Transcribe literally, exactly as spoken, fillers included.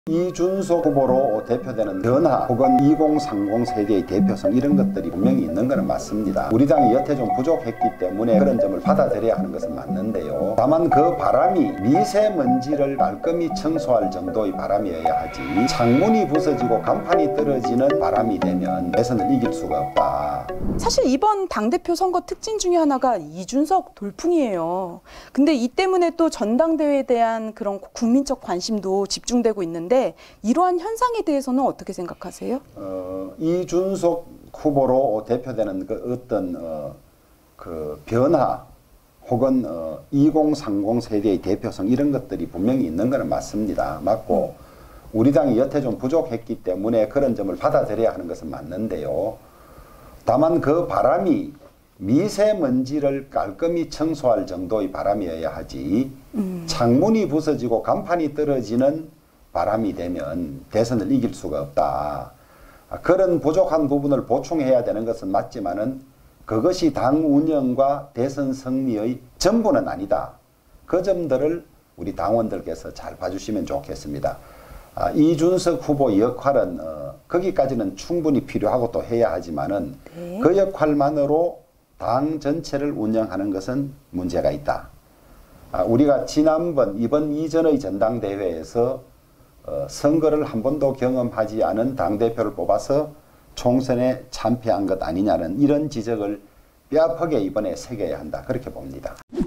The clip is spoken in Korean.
이준석 후보로 대표되는 변화 혹은 이공삼공 세대의 대표성 이런 것들이 분명히 있는 것은 맞습니다. 우리 당이 여태 좀 부족했기 때문에 그런 점을 받아들여야 하는 것은 맞는데요. 다만 그 바람이 미세먼지를 깔끔히 청소할 정도의 바람이어야 하지 창문이 부서지고 간판이 떨어지는 바람이 되면 대선을 이길 수가 없다. 사실 이번 당대표 선거 특징 중에 하나가 이준석 돌풍이에요. 근데 이 때문에 또 전당대회에 대한 그런 국민적 관심도 집중되고 있는데 이러한 현상에 대해서는 어떻게 생각하세요? 어, 이준석 후보로 대표되는 그 어떤 어, 그 변화 혹은 어, 이공삼공 세대의 대표성 이런 것들이 분명히 있는 것은 맞습니다. 맞고 우리 당이 여태 좀 부족했기 때문에 그런 점을 받아들여야 하는 것은 맞는데요. 다만 그 바람이 미세먼지를 깔끔히 청소할 정도의 바람이어야 하지 음. 창문이 부서지고 간판이 떨어지는 바람이 되면 대선을 이길 수가 없다. 그런 부족한 부분을 보충해야 되는 것은 맞지만은 그것이 당 운영과 대선 승리의 전부는 아니다. 그 점들을 우리 당원들께서 잘 봐주시면 좋겠습니다. 아, 이준석 후보 역할은 어, 거기까지는 충분히 필요하고 또 해야 하지만은 네. 그 역할만으로 당 전체를 운영하는 것은 문제가 있다. 아, 우리가 지난번 이번 이전의 전당대회에서 어, 선거를 한 번도 경험하지 않은 당대표를 뽑아서 총선에 참패한 것 아니냐는 이런 지적을 뼈아프게 이번에 새겨야 한다. 그렇게 봅니다.